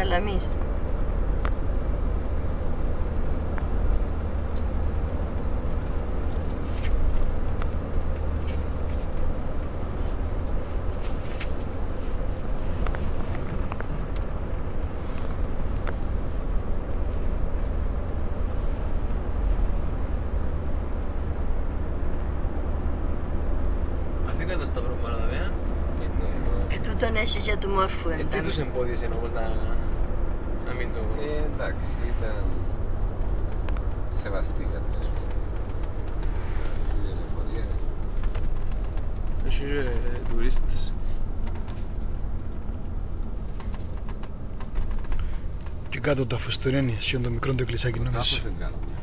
αλλά εμείς. Αφήκαν το Σταυρό Μαραδαβέα. Τούτον έχει για του μόρφου Τι τους εμπόδισε όμως να μην το... Εντάξει, ήταν σεβαστή κάποια σου. Η ελευθερία. Έχει τουρίστες. Και κάτω τα φουστουρένια, σχεδόν το μικρό το εκκλησάκι νομίζω. Κάπως δεν κάνω.